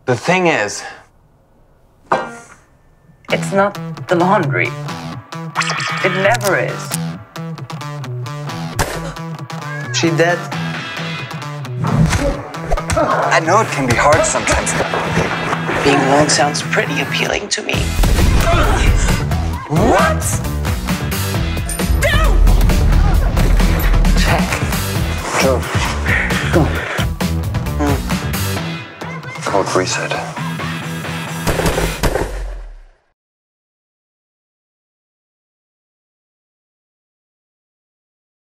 The thing is, it's not the laundry. It never is. she dead? I know it can be hard sometimes. Being alone sounds pretty appealing to me. What? No! Jack. June. Code reset.